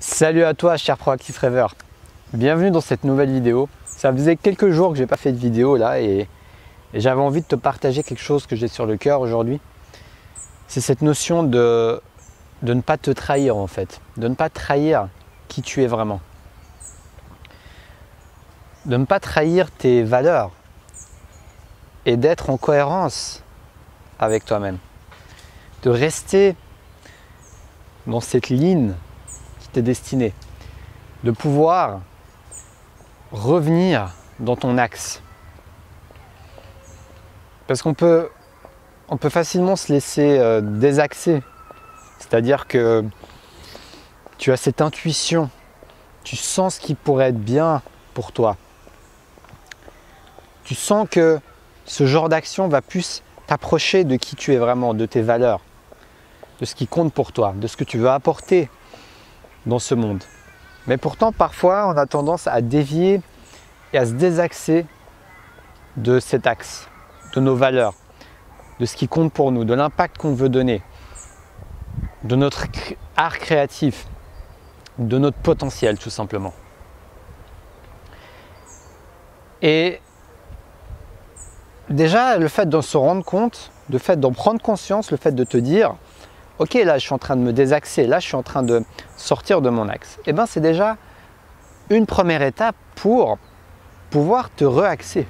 Salut à toi, cher Proactif Rêveur. Bienvenue dans cette nouvelle vidéo. Ça faisait quelques jours que je n'ai pas fait de vidéo là et j'avais envie de te partager quelque chose que j'ai sur le cœur aujourd'hui. C'est cette notion de ne pas te trahir en fait, de ne pas trahir qui tu es vraiment. De ne pas trahir tes valeurs et d'être en cohérence avec toi-même. De rester dans cette ligne qui t'est destinée. De pouvoir revenir dans ton axe. Parce qu'on peut facilement se laisser désaxer. C'est-à-dire que tu as cette intuition, tu sens ce qui pourrait être bien pour toi. Tu sens que ce genre d'action va plus t'approcher de qui tu es vraiment, de tes valeurs, de ce qui compte pour toi, de ce que tu veux apporter dans ce monde. Mais pourtant, parfois, on a tendance à dévier et à se désaxer de cet axe, de nos valeurs, de ce qui compte pour nous, de l'impact qu'on veut donner, de notre art créatif, de notre potentiel tout simplement. Et déjà, le fait d'en se rendre compte, le fait d'en prendre conscience, le fait de te dire « Ok, là, je suis en train de me désaxer, là, je suis en train de sortir de mon axe. » Eh bien, c'est déjà une première étape pour pouvoir te reaxer.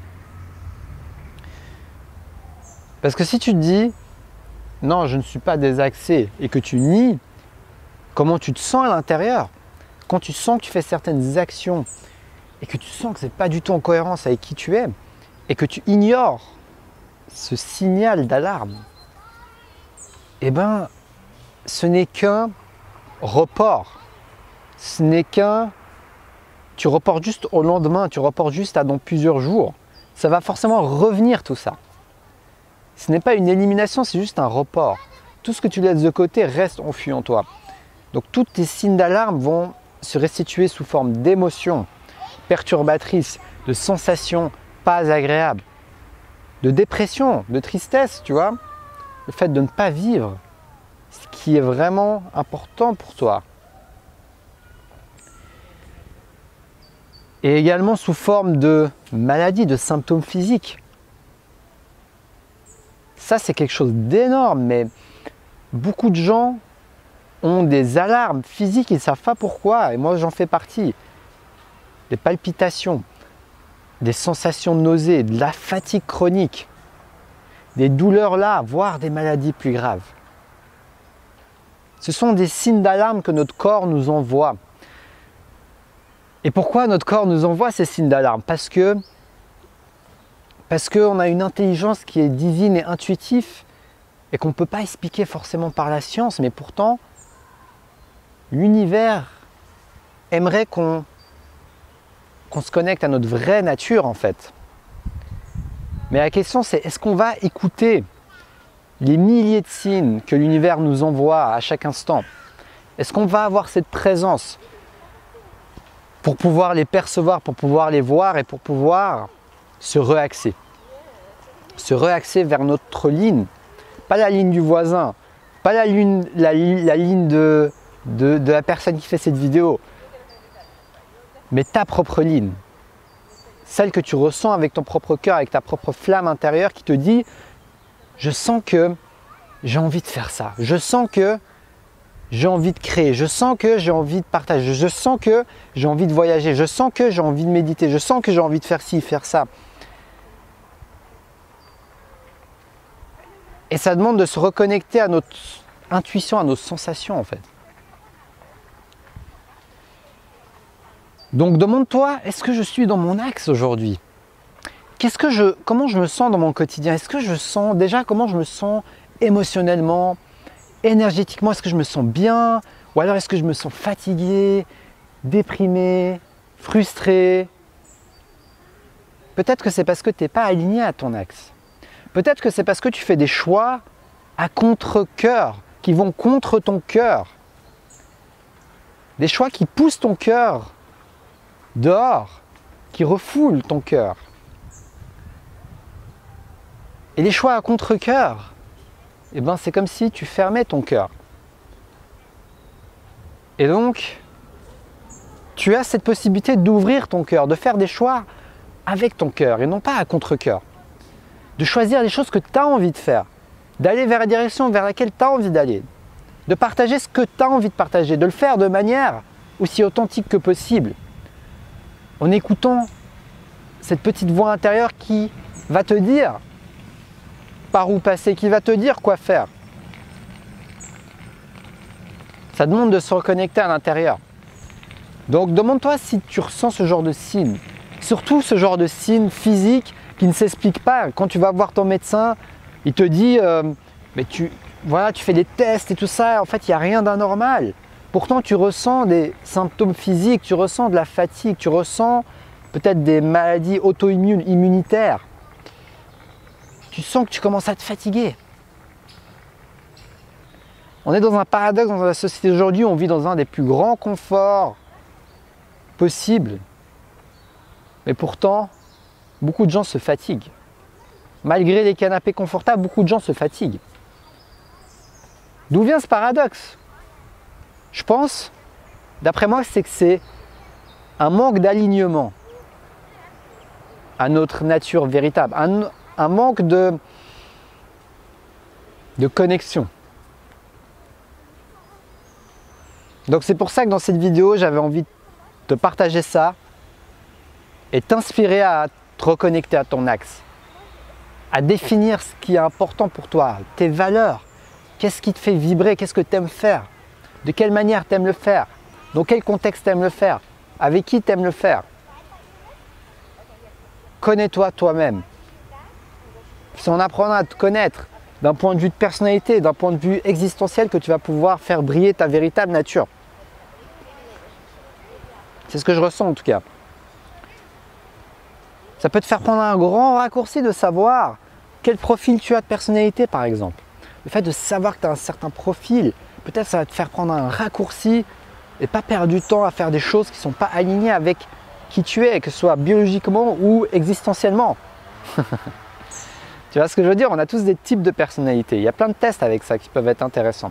Parce que si tu te dis « Non, je ne suis pas désaxé » et que tu nies comment tu te sens à l'intérieur, quand tu sens que tu fais certaines actions et que tu sens que ce n'est pas du tout en cohérence avec qui tu es et que tu ignores ce signal d'alarme, eh bien, ce n'est qu'un report. Ce n'est qu'un... Tu reportes juste au lendemain, tu reportes juste à dans plusieurs jours. Ça va forcément revenir tout ça. Ce n'est pas une élimination, c'est juste un report. Tout ce que tu laisses de côté reste enfui en toi. Donc tous tes signes d'alarme vont se restituer sous forme d'émotions perturbatrices, de sensations pas agréables, de dépression, de tristesse, tu vois. Le fait de ne pas vivre ce qui est vraiment important pour toi. Et également sous forme de maladie, de symptômes physiques. Ça, c'est quelque chose d'énorme, mais beaucoup de gens ont des alarmes physiques, ils ne savent pas pourquoi, et moi j'en fais partie. Des palpitations, des sensations de nausée, de la fatigue chronique, des douleurs là, voire des maladies plus graves. Ce sont des signes d'alarme que notre corps nous envoie. Et pourquoi notre corps nous envoie ces signes d'alarme? Parce qu'on a une intelligence qui est divine et intuitive et qu'on ne peut pas expliquer forcément par la science, mais pourtant, l'univers aimerait qu'on se connecte à notre vraie nature en fait. Mais la question c'est, est-ce qu'on va écouter les milliers de signes que l'univers nous envoie à chaque instant? Est-ce qu'on va avoir cette présence pour pouvoir les percevoir, pour pouvoir les voir et pour pouvoir se reaxer? Se reaxer vers notre ligne, pas la ligne du voisin, pas la ligne de la personne qui fait cette vidéo, mais ta propre ligne. Celle que tu ressens avec ton propre cœur, avec ta propre flamme intérieure qui te dit « Je sens que j'ai envie de faire ça, je sens que j'ai envie de créer, je sens que j'ai envie de partager, je sens que j'ai envie de voyager, je sens que j'ai envie de méditer, je sens que j'ai envie de faire ci, faire ça. » Et ça demande de se reconnecter à notre intuition, à nos sensations en fait. Donc demande-toi, est-ce que je suis dans mon axe aujourd'hui? Comment je me sens dans mon quotidien? Est-ce que je sens déjà comment je me sens émotionnellement, énergétiquement? Est-ce que je me sens bien? Ou alors est-ce que je me sens fatigué, déprimé, frustré? Peut-être que c'est parce que tu n'es pas aligné à ton axe. Peut-être que c'est parce que tu fais des choix à contre-cœur, qui vont contre ton cœur. Des choix qui poussent ton cœur dehors, qui refoulent ton cœur. Et les choix à contre-cœur, eh ben, c'est comme si tu fermais ton cœur. Et donc, tu as cette possibilité d'ouvrir ton cœur, de faire des choix avec ton cœur et non pas à contre-cœur. De choisir les choses que tu as envie de faire, d'aller vers la direction vers laquelle tu as envie d'aller, de partager ce que tu as envie de partager, de le faire de manière aussi authentique que possible, en écoutant cette petite voix intérieure qui va te dire par où passer, qui va te dire quoi faire. Ça demande de se reconnecter à l'intérieur. Donc demande-toi si tu ressens ce genre de signe. Surtout ce genre de signe physique qui ne s'explique pas. Quand tu vas voir ton médecin, il te dit mais tu fais des tests et tout ça, en fait il n'y a rien d'anormal. Pourtant tu ressens des symptômes physiques, tu ressens de la fatigue, tu ressens peut-être des maladies auto-immunes, immunitaires. Tu sens que tu commences à te fatiguer. On est dans un paradoxe dans la société d'aujourd'hui, on vit dans un des plus grands conforts possibles. Mais pourtant, beaucoup de gens se fatiguent. Malgré les canapés confortables, beaucoup de gens se fatiguent. D'où vient ce paradoxe? Je pense, d'après moi, c'est que c'est un manque d'alignement à notre nature véritable, un manque de connexion. Donc c'est pour ça que dans cette vidéo, j'avais envie de te partager ça et t'inspirer à te reconnecter à ton axe, à définir ce qui est important pour toi, tes valeurs, qu'est-ce qui te fait vibrer, qu'est-ce que tu aimes faire, de quelle manière tu aimes le faire, dans quel contexte tu aimes le faire, avec qui tu aimes le faire. Connais-toi toi-même. C'est en apprenant à te connaître d'un point de vue de personnalité, d'un point de vue existentiel que tu vas pouvoir faire briller ta véritable nature. C'est ce que je ressens en tout cas. Ça peut te faire prendre un grand raccourci de savoir quel profil tu as de personnalité par exemple. Le fait de savoir que tu as un certain profil, peut-être ça va te faire prendre un raccourci et pas perdre du temps à faire des choses qui ne sont pas alignées avec qui tu es, que ce soit biologiquement ou existentiellement. Tu vois ce que je veux dire? On a tous des types de personnalités. Il y a plein de tests avec ça qui peuvent être intéressants.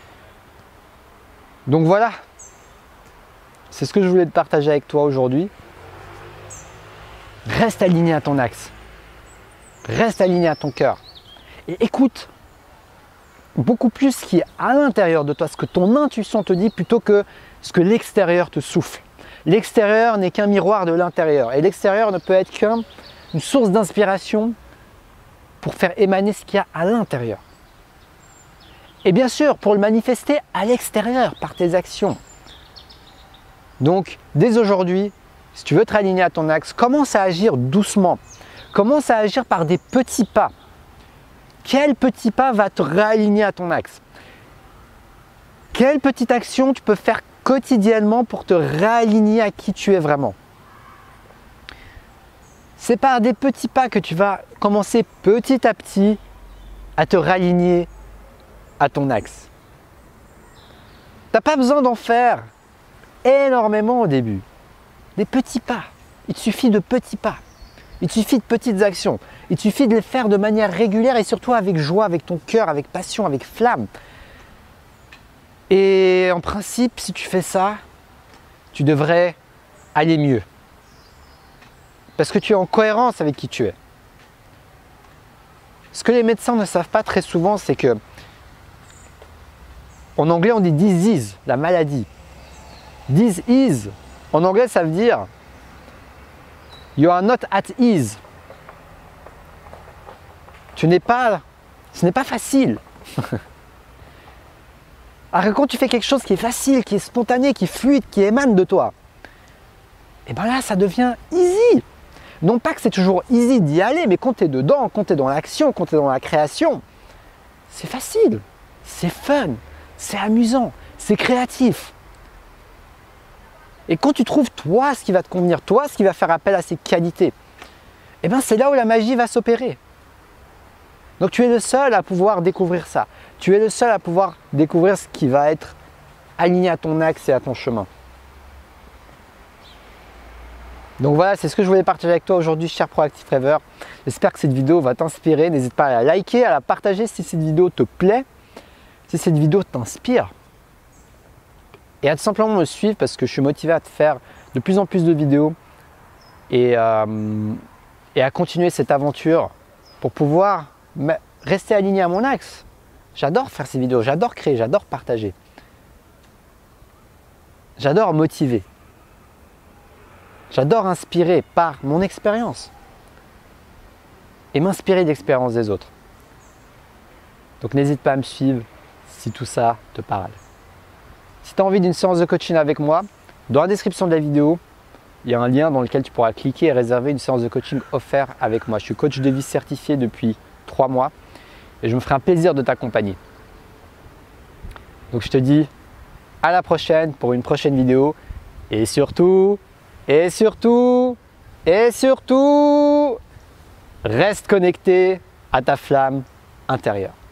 Donc voilà, c'est ce que je voulais te partager avec toi aujourd'hui. Reste aligné à ton axe. Reste aligné à ton cœur. Et écoute beaucoup plus ce qui est à l'intérieur de toi, ce que ton intuition te dit plutôt que ce que l'extérieur te souffle. L'extérieur n'est qu'un miroir de l'intérieur. Et l'extérieur ne peut être qu'une source d'inspiration pour faire émaner ce qu'il y a à l'intérieur. Et bien sûr, pour le manifester à l'extérieur par tes actions. Donc, dès aujourd'hui, si tu veux te aligner à ton axe, commence à agir doucement. Commence à agir par des petits pas. Quel petit pas va te réaligner à ton axe? Quelle petite action tu peux faire quotidiennement pour te réaligner à qui tu es vraiment? C'est par des petits pas que tu vas commencer petit à petit à te réaligner à ton axe. Tu n'as pas besoin d'en faire énormément au début. Des petits pas. Il te suffit de petits pas. Il te suffit de petites actions. Il te suffit de les faire de manière régulière et surtout avec joie, avec ton cœur, avec passion, avec flamme. Et en principe, si tu fais ça, tu devrais aller mieux. Parce que tu es en cohérence avec qui tu es. Ce que les médecins ne savent pas très souvent, c'est que en anglais on dit disease, la maladie. Disease, en anglais ça veut dire you are not at ease. Ce n'est pas facile. Alors que quand tu fais quelque chose qui est facile, qui est spontané, qui est fluide, qui émane de toi, et bien là ça devient easy. Non pas que c'est toujours easy d'y aller, mais quand tu es dedans, quand tu es dans l'action, quand tu es dans la création, c'est facile, c'est fun, c'est amusant, c'est créatif. Et quand tu trouves toi ce qui va te convenir, toi ce qui va faire appel à ces qualités, et bien c'est là où la magie va s'opérer. Donc tu es le seul à pouvoir découvrir ça. Tu es le seul à pouvoir découvrir ce qui va être aligné à ton axe et à ton chemin. Donc voilà, c'est ce que je voulais partager avec toi aujourd'hui, cher Proactive Rêveur. J'espère que cette vidéo va t'inspirer. N'hésite pas à la liker, à la partager si cette vidéo te plaît, si cette vidéo t'inspire. et à tout simplement me suivre parce que je suis motivé à te faire de plus en plus de vidéos et à continuer cette aventure pour pouvoir rester aligné à mon axe. J'adore faire ces vidéos, j'adore créer, j'adore partager. J'adore motiver. J'adore inspirer par mon expérience et m'inspirer d'expériences des autres. Donc n'hésite pas à me suivre si tout ça te parle. Si tu as envie d'une séance de coaching avec moi, dans la description de la vidéo, il y a un lien dans lequel tu pourras cliquer et réserver une séance de coaching offerte avec moi. Je suis coach de vie certifié depuis 3 mois et je me ferai un plaisir de t'accompagner. Donc je te dis à la prochaine pour une prochaine vidéo et surtout, reste connecté à ta flamme intérieure.